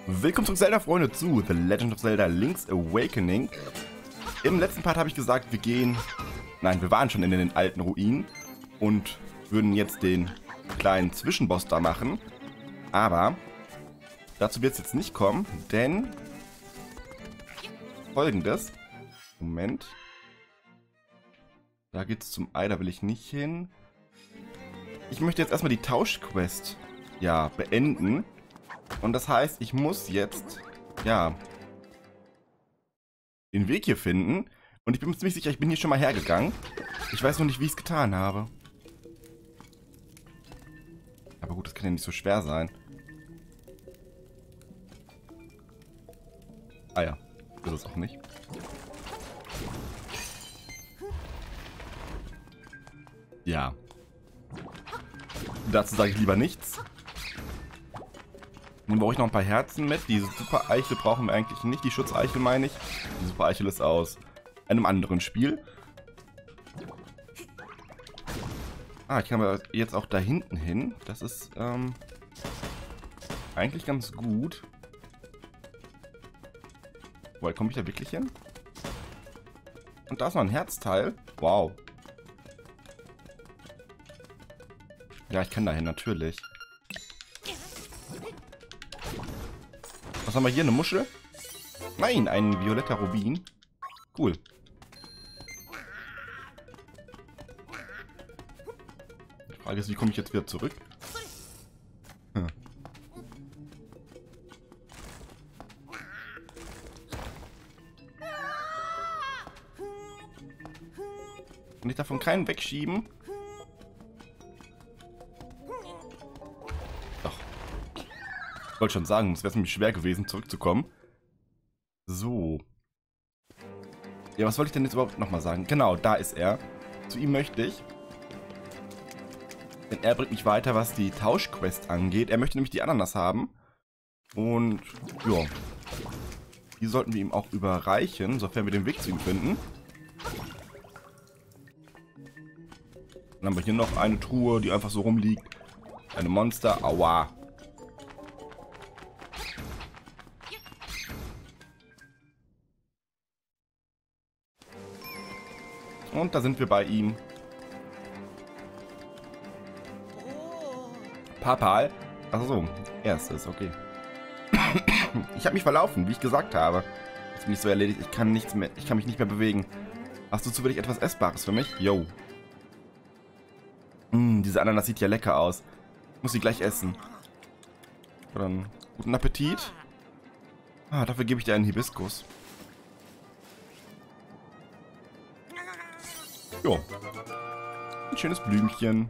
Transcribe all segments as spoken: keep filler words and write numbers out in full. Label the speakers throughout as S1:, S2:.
S1: Willkommen zurück, Zelda-Freunde, zu The Legend of Zelda Link's Awakening. Im letzten Part habe ich gesagt, wir gehen... Nein, wir waren schon in den alten Ruinen und würden jetzt den kleinen Zwischenboss da machen. Aber dazu wird es jetzt nicht kommen, denn... Folgendes. Moment. Da geht's zum Ei, da will ich nicht hin. Ich möchte jetzt erstmal die Tauschquest, ja, beenden. Und das heißt, ich muss jetzt, ja, den Weg hier finden. Und ich bin mir ziemlich sicher, ich bin hier schon mal hergegangen. Ich weiß nur nicht, wie ich es getan habe. Aber gut, das kann ja nicht so schwer sein. Ah ja, das ist es auch nicht. Ja. Dazu sage ich lieber nichts. Nun brauche ich noch ein paar Herzen mit. Diese Super-Eichel brauchen wir eigentlich nicht. Die Schutzeichel meine ich. Die Super-Eichel ist aus einem anderen Spiel. Ah, ich kann aber jetzt auch da hinten hin. Das ist ähm, eigentlich ganz gut. Woher komme ich da wirklich hin? Und da ist noch ein Herzteil. Wow. Ja, ich kann da hin, natürlich. Was haben wir hier? Eine Muschel? Nein, ein violetter Rubin. Cool. Die Frage ist, wie komme ich jetzt wieder zurück? Hm. Kann ich davon keinen wegschieben? Ich wollte schon sagen, es wäre nämlich schwer gewesen, zurückzukommen. So. Ja, was wollte ich denn jetzt überhaupt nochmal sagen? Genau, da ist er. Zu ihm möchte ich. Denn er bringt mich weiter, was die Tauschquest angeht. Er möchte nämlich die Ananas haben. Und, ja. Die sollten wir ihm auch überreichen, sofern wir den Weg zu ihm finden. Dann haben wir hier noch eine Truhe, die einfach so rumliegt. Eine Monster. Aua. Und da sind wir bei ihm. Papal. Achso, erstes, okay. Ich habe mich verlaufen, wie ich gesagt habe. Jetzt bin ich so erledigt, ich kann nichts mehr, ich kann mich nicht mehr bewegen. Hast du zufällig etwas Essbares für mich? Yo. Mm, diese Ananas sieht ja lecker aus. Ich muss sie gleich essen. Dann guten Appetit. Ah, dafür gebe ich dir einen Hibiskus. Jo. Ein schönes Blümchen.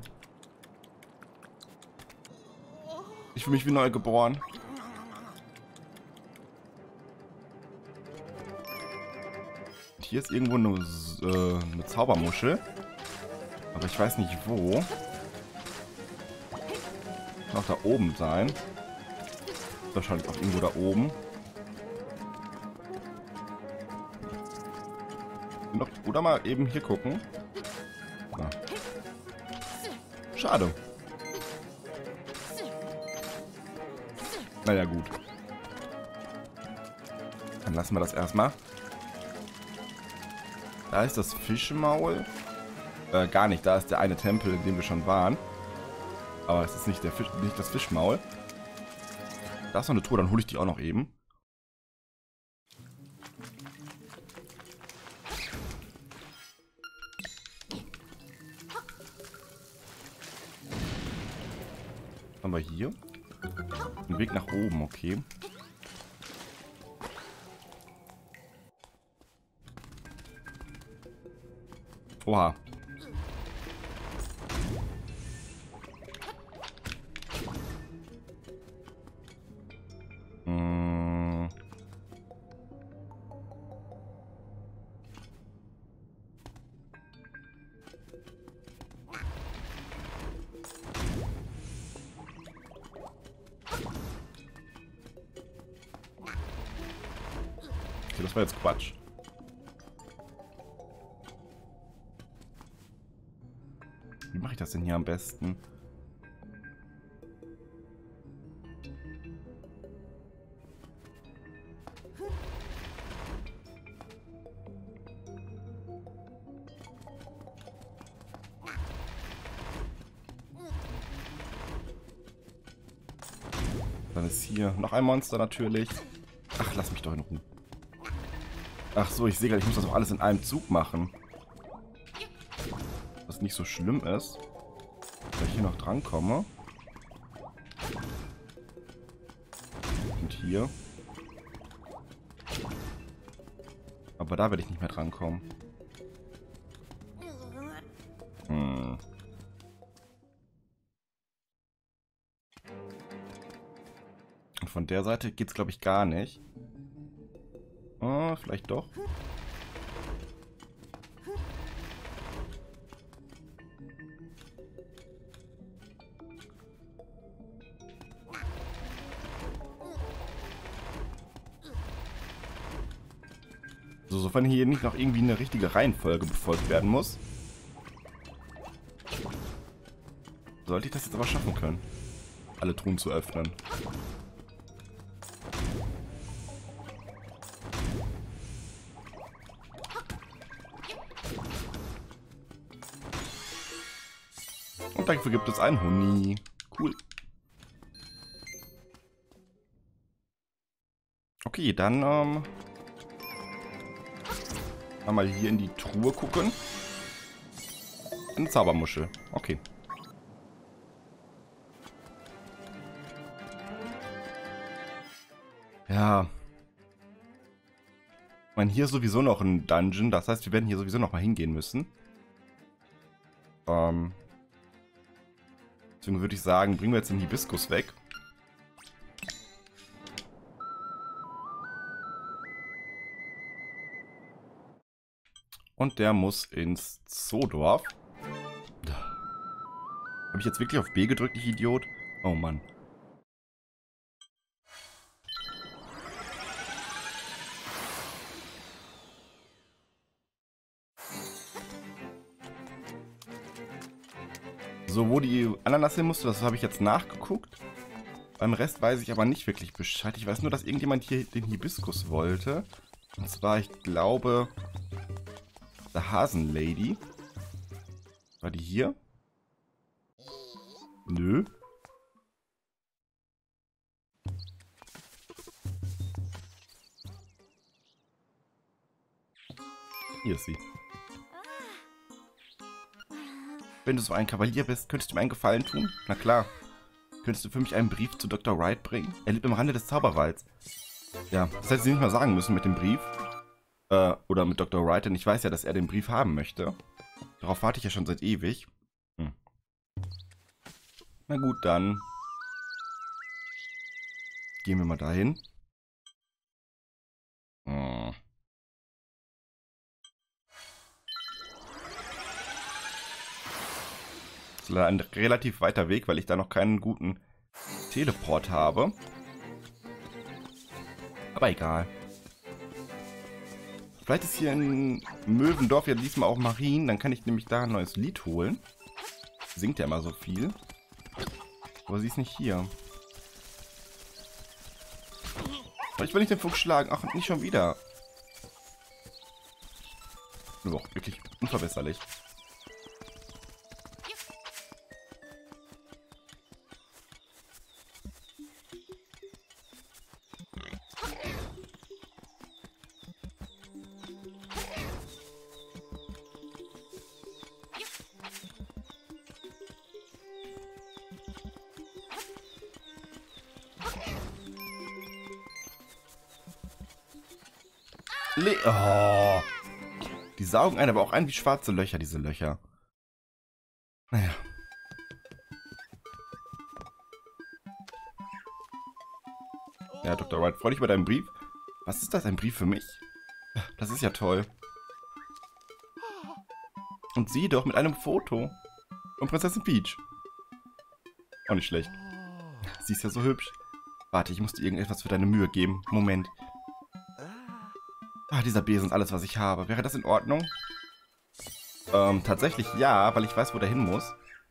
S1: Ich fühle mich wie neu geboren. Und hier ist irgendwo eine, äh, eine Zaubermuschel. Aber ich weiß nicht wo. Kann auch da oben sein. Wahrscheinlich auch irgendwo da oben. Noch, oder mal eben hier gucken. Na. Schade. Naja, gut. Dann lassen wir das erstmal. Da ist das Fischmaul. Äh, gar nicht. Da ist der eine Tempel, in dem wir schon waren. Aber es ist nicht, der Fisch, nicht das Fischmaul. Da ist noch eine Truhe, dann hole ich die auch noch eben. Haben wir hier? Ein Weg nach oben, okay. Oha. Hm. Okay, das war jetzt Quatsch. Wie mache ich das denn hier am besten? Dann ist hier noch ein Monster natürlich. Ach, lass mich doch in Ruhe. Ach so, ich sehe gerade, ich muss das auch alles in einem Zug machen. Was nicht so schlimm ist. Weil ich hier noch drankomme. Und hier. Aber da werde ich nicht mehr drankommen. Hm. Und von der Seite geht es, glaube ich, gar nicht. Oh, vielleicht doch. So, sofern hier nicht noch irgendwie eine richtige Reihenfolge befolgt werden muss, sollte ich das jetzt aber schaffen können, alle Truhen zu öffnen. Und dafür gibt es einen Huni. Cool. Okay, dann ähm, mal hier in die Truhe gucken. Eine Zaubermuschel. Okay. Ja. Ich meine, hier ist sowieso noch ein Dungeon. Das heißt, wir werden hier sowieso noch mal hingehen müssen. Ähm. Deswegen würde ich sagen, bringen wir jetzt den Hibiskus weg. Und der muss ins Zoodorf. Habe ich jetzt wirklich auf B gedrückt, ich Idiot? Oh Mann. So, wo die Ananas hin musste, das habe ich jetzt nachgeguckt. Beim Rest weiß ich aber nicht wirklich Bescheid. Ich weiß nur, dass irgendjemand hier den Hibiskus wollte. Und zwar, ich glaube, die Hasenlady. War die hier? Nö. Hier ist sie. Wenn du so ein Kavalier bist, könntest du mir einen Gefallen tun? Na klar. Könntest du für mich einen Brief zu Doktor Wright bringen? Er lebt am Rande des Zauberwalds. Ja, das hätte sie nicht mal sagen müssen mit dem Brief. Äh, oder mit Doktor Wright, denn ich weiß ja, dass er den Brief haben möchte. Darauf warte ich ja schon seit ewig. Hm. Na gut, dann gehen wir mal dahin. Hm. Das ist leider ein relativ weiter Weg, weil ich da noch keinen guten Teleport habe. Aber egal. Vielleicht ist hier in Möwendorf ja diesmal auch Marien. Dann kann ich nämlich da ein neues Lied holen. Singt ja immer so viel. Aber sie ist nicht hier. Aber ich will nicht den Fuchs schlagen. Ach, nicht schon wieder. Nur auch wirklich unverbesserlich. Le oh. Die saugen einen aber auch ein wie schwarze Löcher, diese Löcher. Naja. Ja, Doktor Wright, freu dich über deinen Brief. Was ist das, ein Brief für mich? Das ist ja toll. Und sieh doch, mit einem Foto von Prinzessin Peach. Auch nicht schlecht. Sie ist ja so hübsch. Warte, ich muss dir irgendetwas für deine Mühe geben. Moment. Ah, dieser Besen ist alles, was ich habe. Wäre das in Ordnung? Ähm, tatsächlich ja, weil ich weiß, wo der hin muss.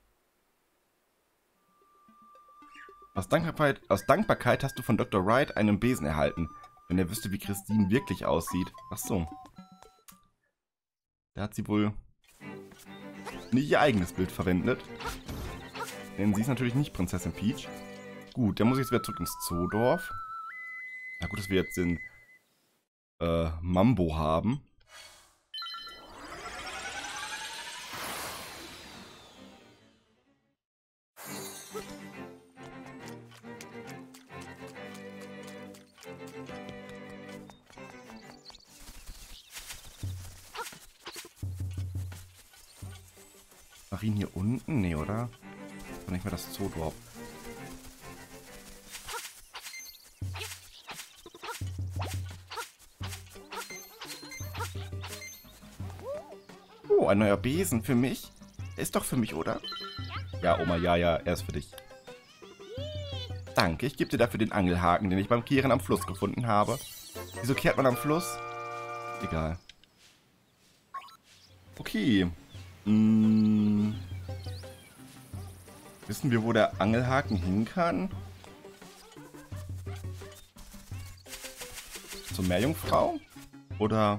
S1: Aus Dankbarkeit, aus Dankbarkeit hast du von Doktor Wright einen Besen erhalten. Wenn er wüsste, wie Christine wirklich aussieht. Ach so. Da hat sie wohl nicht ihr eigenes Bild verwendet. Denn sie ist natürlich nicht Prinzessin Peach. Gut, dann muss ich jetzt wieder zurück ins Zoodorf. Na gut, dass wir jetzt den äh, Mambo haben. Marin hier unten? Nee, oder? Und nicht mehr das Zoodorf. Oh, ein neuer Besen für mich? Er ist doch für mich, oder? Ja, Oma, ja, ja, er ist für dich. Danke, ich gebe dir dafür den Angelhaken, den ich beim Kehren am Fluss gefunden habe. Wieso kehrt man am Fluss? Egal. Okay. Hm. Wissen wir, wo der Angelhaken hin kann? Zur Meerjungfrau? Oder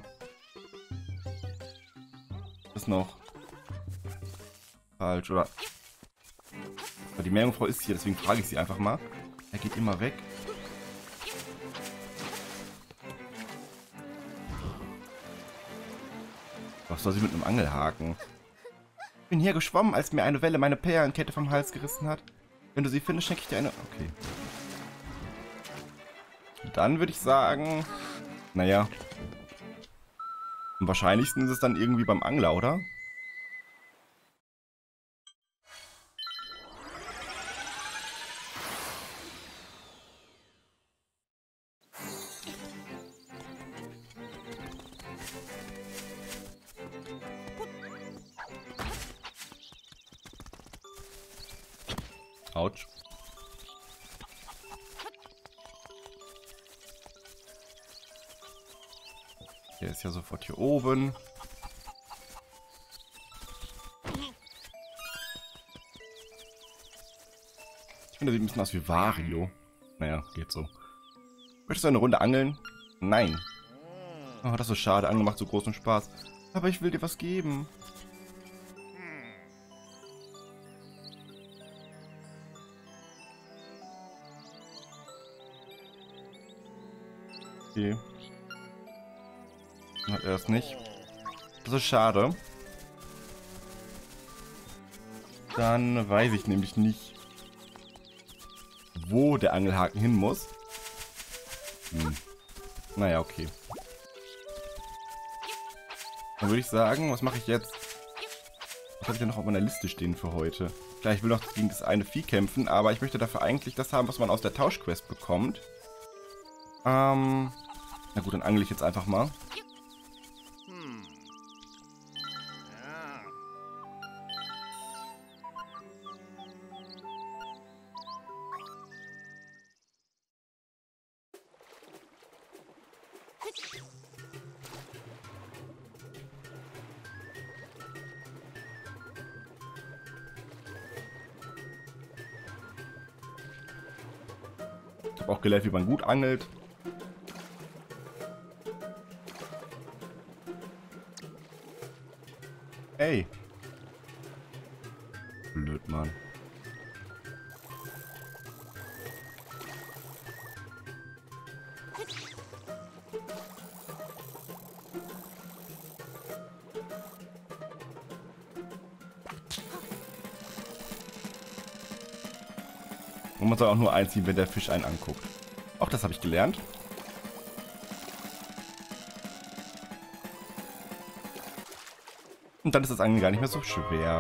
S1: ist noch falsch? Oder aber die Meerjungfrau ist hier, deswegen frage ich sie einfach mal. Er geht immer weg. Was soll sie mit einem Angelhaken? Ich bin hier geschwommen, als mir eine Welle meine Perlenkette vom Hals gerissen hat. Wenn du sie findest, schenke ich dir eine... Okay. Dann würde ich sagen... Naja. Am wahrscheinlichsten ist es dann irgendwie beim Angler, oder? Autsch. Der ist ja sofort hier oben. Ich finde, der sieht ein bisschen aus wie Wario. Naja, geht so. Möchtest du eine Runde angeln? Nein. Oh, das ist schade. Angeln macht so großen Spaß. Aber ich will dir was geben. Okay. Dann hat er das nicht. Das ist schade. Dann weiß ich nämlich nicht, wo der Angelhaken hin muss. Hm. Naja, okay. Dann würde ich sagen, was mache ich jetzt? Was habe ich denn noch auf meiner Liste stehen für heute? Klar, ich will noch gegen das eine Vieh kämpfen, aber ich möchte dafür eigentlich das haben, was man aus der Tauschquest bekommt. Ähm... Na gut, dann angle ich jetzt einfach mal. Ich habe auch gelernt, wie man gut angelt. Ey. Blöd, Mann. Und man soll auch nur einziehen, wenn der Fisch einen anguckt. Auch das habe ich gelernt. Und dann ist das Angeln gar nicht mehr so schwer.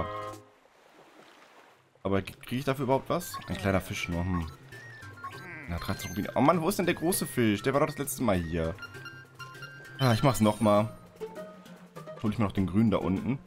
S1: Aber kriege ich dafür überhaupt was? Ein kleiner Fisch nur. Hm. Na, dreizehn Rubine. Oh Mann, wo ist denn der große Fisch? Der war doch das letzte Mal hier. Ah, ich mach's nochmal. Hol ich mir noch den grünen da unten.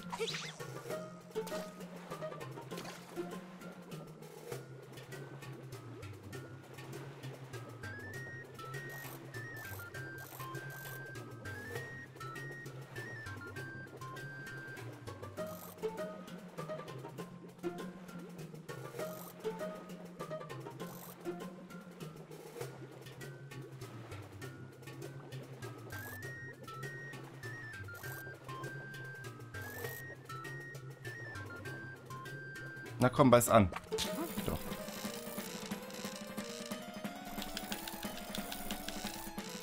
S1: Na komm, beiß an. Doch.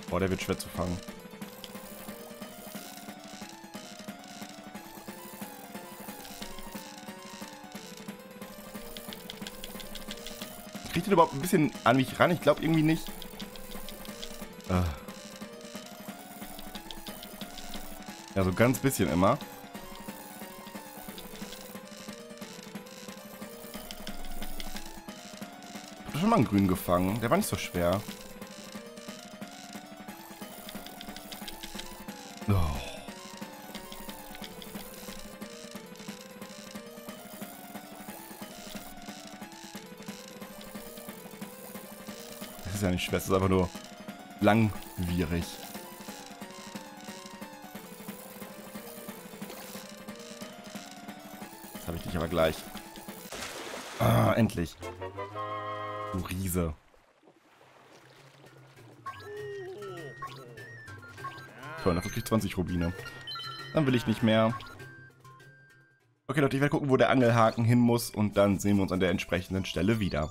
S1: Oh, der wird schwer zu fangen. Kriegt den überhaupt ein bisschen an mich ran? Ich glaube irgendwie nicht. Ah. Ja, so ganz bisschen immer. Ich habe schon mal einen grünen gefangen. Der war nicht so schwer. Oh. Das ist ja nicht schwer, das ist einfach nur langwierig. Jetzt habe ich dich aber gleich. Ah, endlich. Du Riese. Toll, dafür krieg ich zwanzig Rubine. Dann will ich nicht mehr. Okay, Leute, ich werde gucken, wo der Angelhaken hin muss und dann sehen wir uns an der entsprechenden Stelle wieder.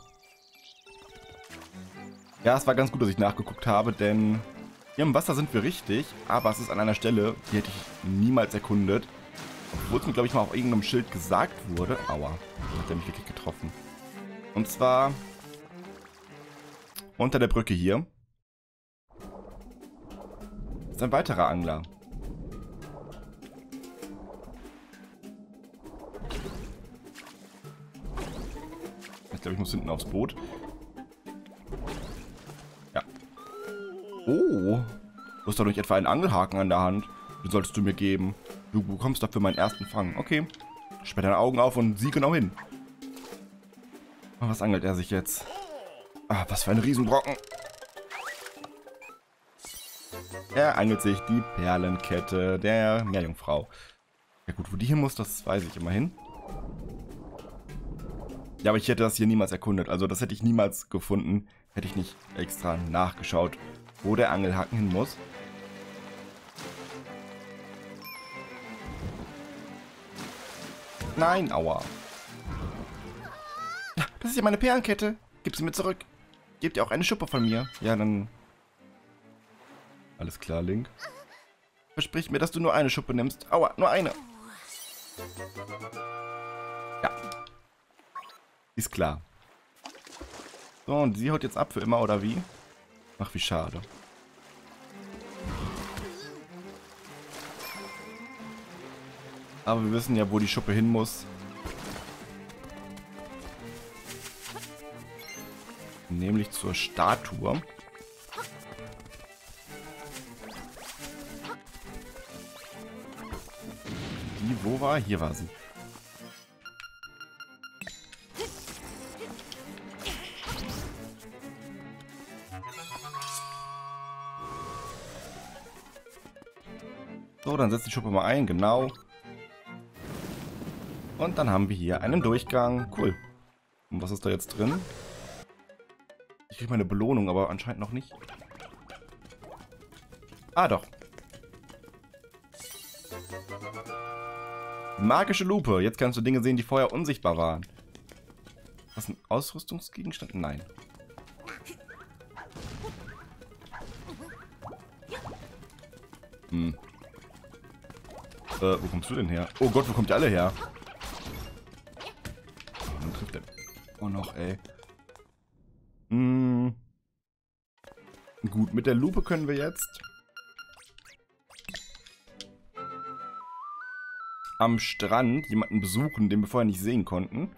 S1: Ja, es war ganz gut, dass ich nachgeguckt habe, denn hier im Wasser sind wir richtig, aber es ist an einer Stelle, die hätte ich niemals erkundet. Obwohl es mir, glaube ich, mal auf irgendeinem Schild gesagt wurde. Aua, da hat er mich wirklich getroffen. Und zwar unter der Brücke hier ist ein weiterer Angler. Ich glaube, ich muss hinten aufs Boot. Ja. Oh, du hast doch nicht etwa einen Angelhaken an der Hand. Den solltest du mir geben. Du bekommst dafür meinen ersten Fang. Okay. Sperr deine Augen auf und sieh genau hin. Oh, was angelt er sich jetzt? Ah, was für ein Riesenbrocken. Er angelt sich die Perlenkette der Meerjungfrau. Ja gut, wo die hin muss, das weiß ich immerhin. Ja, aber ich hätte das hier niemals erkundet. Also das hätte ich niemals gefunden, hätte ich nicht extra nachgeschaut, wo der Angelhaken hin muss. Nein, aua. Das ist ja meine Perlenkette. Gib sie mir zurück. Gebt ihr auch eine Schuppe von mir? Ja, dann... Alles klar, Link. Versprich mir, dass du nur eine Schuppe nimmst. Aua, nur eine. Ja. Ist klar. So, und sie haut jetzt ab für immer, oder wie? Ach, wie schade. Aber wir wissen ja, wo die Schuppe hin muss. Nämlich zur Statue. Die, wo war? Hier war sie. So, dann setzt die Schuppe mal ein, genau. Und dann haben wir hier einen Durchgang. Cool. Und was ist da jetzt drin? Ich kriege meine Belohnung, aber anscheinend noch nicht. Ah, doch. Magische Lupe. Jetzt kannst du Dinge sehen, die vorher unsichtbar waren. Ist das ein Ausrüstungsgegenstand? Nein. Hm. Äh, wo kommst du denn her? Oh Gott, wo kommt ihr alle her? Wann trifft der? Oh noch, ey. Hm. Gut, mit der Lupe können wir jetzt am Strand jemanden besuchen, den wir vorher nicht sehen konnten.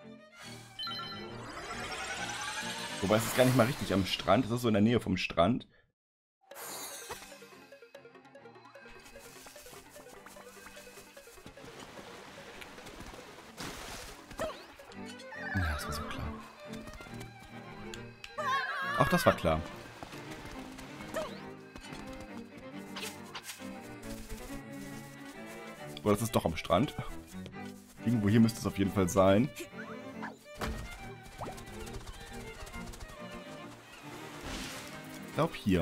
S1: Wobei es ist gar nicht mal richtig am Strand, es ist so in der Nähe vom Strand. Ja, das war so klar. Auch das war klar. Aber das ist doch am Strand. Irgendwo hier müsste es auf jeden Fall sein. Ich glaube hier.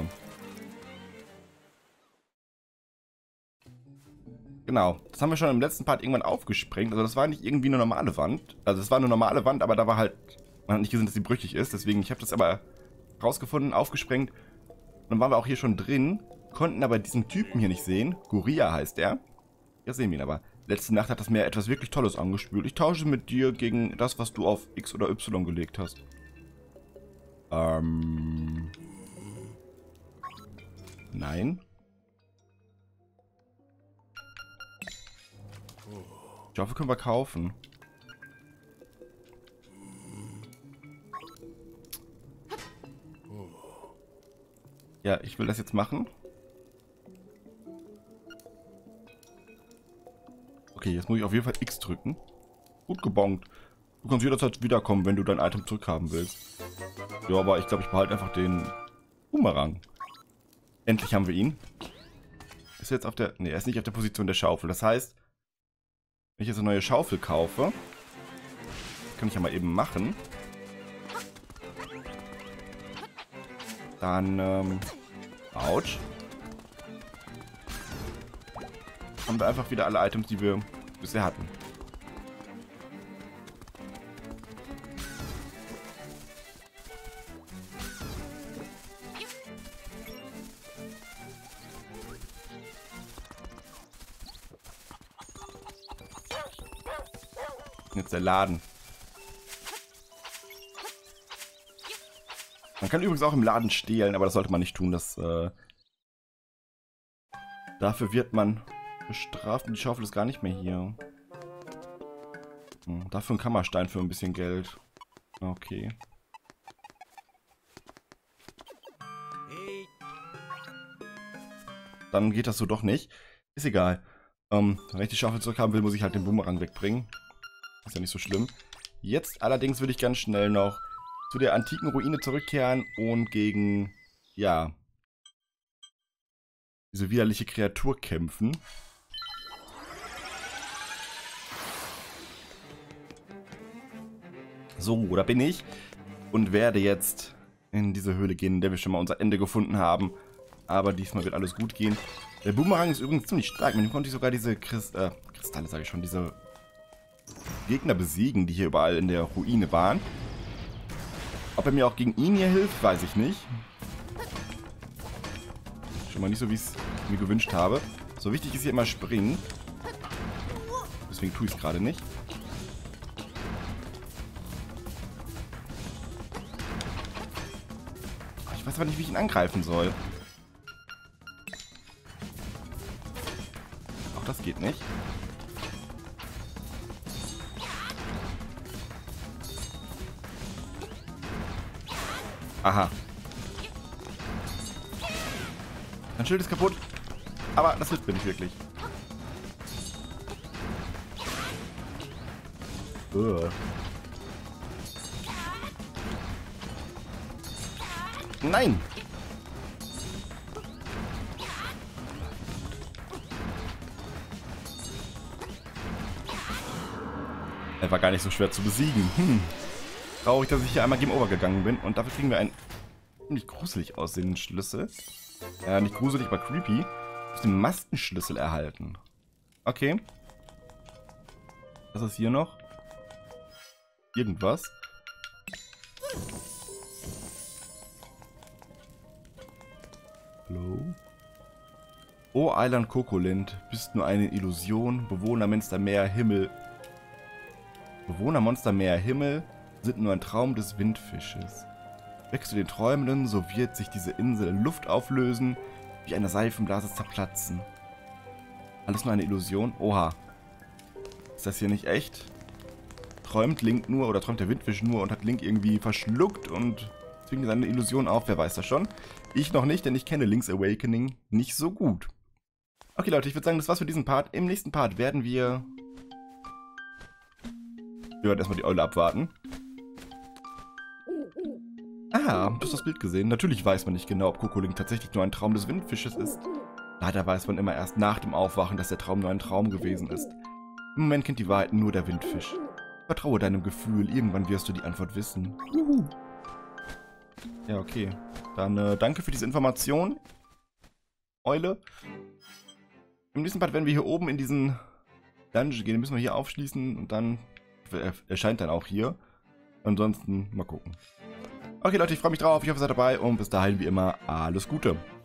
S1: Genau. Das haben wir schon im letzten Part irgendwann aufgesprengt. Also das war nicht irgendwie eine normale Wand. Also es war eine normale Wand, aber da war halt... Man hat nicht gesehen, dass sie brüchig ist. Deswegen, ich habe das aber rausgefunden, aufgesprengt. Dann waren wir auch hier schon drin, konnten aber diesen Typen hier nicht sehen. Guria heißt er. Ja, sehen wir ihn aber. Letzte Nacht hat das Meer etwas wirklich Tolles angespült. Ich tausche mit dir gegen das, was du auf X oder Y gelegt hast. Ähm... Nein. Ich hoffe, können wir kaufen. Ja, ich will das jetzt machen. Okay, jetzt muss ich auf jeden Fall X drücken. Gut gebongt. Du kannst jederzeit wiederkommen, wenn du dein Item zurückhaben willst. Ja, aber ich glaube, ich behalte einfach den Boomerang. Endlich haben wir ihn. Ist er jetzt auf der... Ne, er ist nicht auf der Position der Schaufel. Das heißt, wenn ich jetzt eine neue Schaufel kaufe, das kann ich ja mal eben machen. Dann, ähm... Autsch. Haben wir einfach wieder alle Items, die wir bisher hatten. Jetzt der Laden. Man kann übrigens auch im Laden stehlen, aber das sollte man nicht tun. Das, äh dafür wird man bestraft und die Schaufel ist gar nicht mehr hier. Hm, dafür ein Kammerstein für ein bisschen Geld. Okay. Dann geht das so doch nicht. Ist egal. Ähm, wenn ich die Schaufel zurückhaben will, muss ich halt den Boomerang wegbringen. Ist ja nicht so schlimm. Jetzt allerdings würde ich ganz schnell noch zu der antiken Ruine zurückkehren und gegen, ja, diese widerliche Kreatur kämpfen. So, da bin ich und werde jetzt in diese Höhle gehen, in der wir schon mal unser Ende gefunden haben. Aber diesmal wird alles gut gehen. Der Boomerang ist übrigens ziemlich stark. Mit dem konnte ich sogar diese Christ äh, Kristalle, sage ich schon, diese Gegner besiegen, die hier überall in der Ruine waren. Ob er mir auch gegen ihn hier hilft, weiß ich nicht. Schon mal nicht so, wie ich es mir gewünscht habe. So wichtig ist hier immer springen. Deswegen tue ich es gerade nicht. Ich weiß aber nicht, wie ich ihn angreifen soll. Auch das geht nicht. Aha. Mein Schild ist kaputt. Aber das hilft mir nicht wirklich. Uh. Nein! Er war gar nicht so schwer zu besiegen. Hm. Traurig, dass ich hier einmal Game Over gegangen bin. Und dafür kriegen wir einen ziemlich gruselig aussehenden Schlüssel. Ja, nicht gruselig, aber creepy. Aus dem Mastenschlüssel erhalten. Okay. Was ist hier noch? Irgendwas. Hallo? Oh, Eiland Kokolind, bist nur eine Illusion. Bewohner Monster Meer Himmel. Bewohner Monster Meer Himmel sind nur ein Traum des Windfisches. Wächst du den Träumenden, so wird sich diese Insel in Luft auflösen, wie eine Seifenblase zerplatzen. Alles nur eine Illusion? Oha. Ist das hier nicht echt? Träumt Link nur, oder träumt der Windfisch nur und hat Link irgendwie verschluckt und zwingt seine Illusion auf? Wer weiß das schon? Ich noch nicht, denn ich kenne Link's Awakening nicht so gut. Okay Leute, ich würde sagen, das war's für diesen Part. Im nächsten Part werden wir... Wir werden erstmal die Eule abwarten. Ah, du hast das Bild gesehen. Natürlich weiß man nicht genau, ob Kokolink tatsächlich nur ein Traum des Windfisches ist. Leider weiß man immer erst nach dem Aufwachen, dass der Traum nur ein Traum gewesen ist. Im Moment kennt die Wahrheit nur der Windfisch. Vertraue deinem Gefühl, irgendwann wirst du die Antwort wissen. Juhu. Ja, okay. Dann äh, danke für diese Information, Eule. Im nächsten Part werden wir hier oben in diesen Dungeon gehen. Den müssen wir hier aufschließen und dann... Er erscheint dann auch hier. Ansonsten mal gucken. Okay, Leute, ich freue mich drauf. Ich hoffe, ihr seid dabei. Und bis dahin, wie immer, alles Gute.